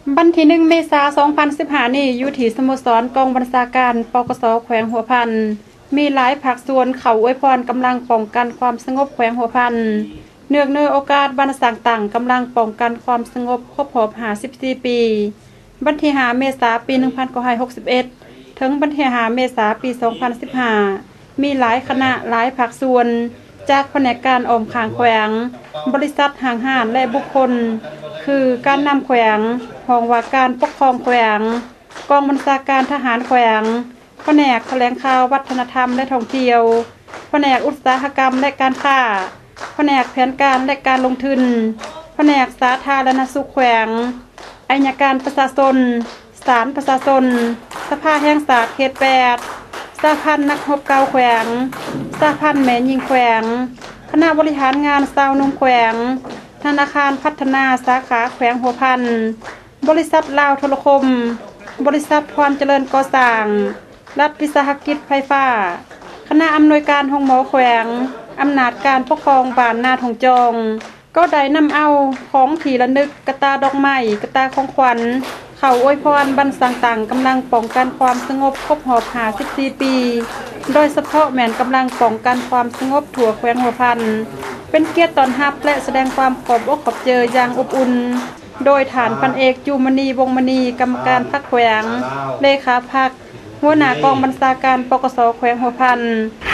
วันที่1 เมษายน 2015นี้อยู่ที่สโมสรกองบัญชาการปกส.แขวงหัวพันมีหลายภาคส่วนเข้าอวยพรกำลังป้องกันความสงบแขวงหัวพันเนื่องในโอกาสวันต่างๆกำลังป้องกันความสงบครบรอบ54 ปีวันที่5 เมษายน ปี 1961 ถึงวันที่5 เมษายน ปี 2015มีหลายคณะหลายภาคส่วนจากแผนกการอ้อมข้างแขวงบริษัทห้างห้านและบุคคลคือการนำแขวงห้องว่าการปกครองแขวงกองบัญชาการทหารแขวงแผนกแถลงข่าววัฒนธรรมและท่องเที่ยวแผนกอุตสาหกรรมและการค้าแผนกแผนการและการลงทุนแผนกสาธารณสุขแขวงอัยการประชาชนศาลประชาชนสภาแห่งศาสตร์เขต8สหพันธ์นักรบเก่าแขวงสหพันธ์แม่หญิงแขวงคณะบริหารงานสาวนุ่มแขวงธนาคารพัฒนาสาขาแขวงหัวพันบริษัทลาวโทรคมบริษัทพรเจริญก่อสร้างรัฐวิสาหกิจไฟฟ้าคณะอำนวยการห้องหมอแขวงอำนาจการปกครองบ้านนาทองจองก็ได้นำเอาของที่ระลึกกระตาดอกไม้กระตาของขวัญเข้าอวยพรบรรษัทต่างกำลังป้องกันความสงบครบรอบ54 ปีโดยเฉพาะแม่นกำลังป้องกันความสงบทั่วแขวงหัวพันเป็นเกียรติต้อนรับและแสดงความขอบอกขอบเจออย่างอบอุ่นโดยฐานพันเอกจูมณีวงมณีกรรมการพรรคแขวงเลขาพรรคหัวหน้ากองบัญชาการปกส.แขวงหัวพัน